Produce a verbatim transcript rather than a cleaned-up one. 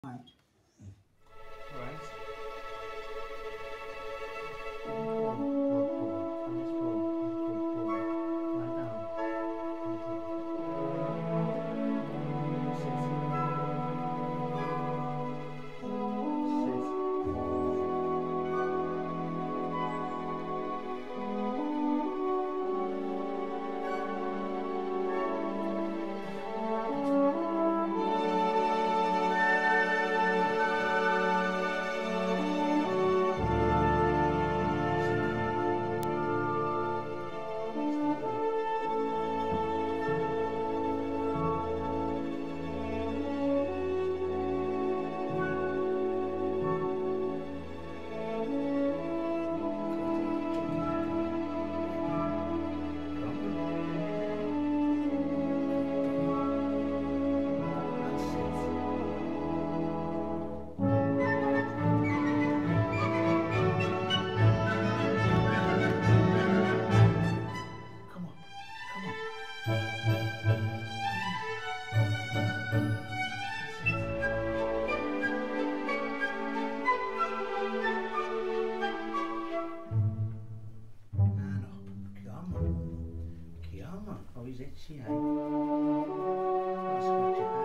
Right. Right. Pull, pull, pull. And let's pull, pull, pull, pull. Lie down. Sit. Sit. Oh, he's itchy, eh? Let's scratch it.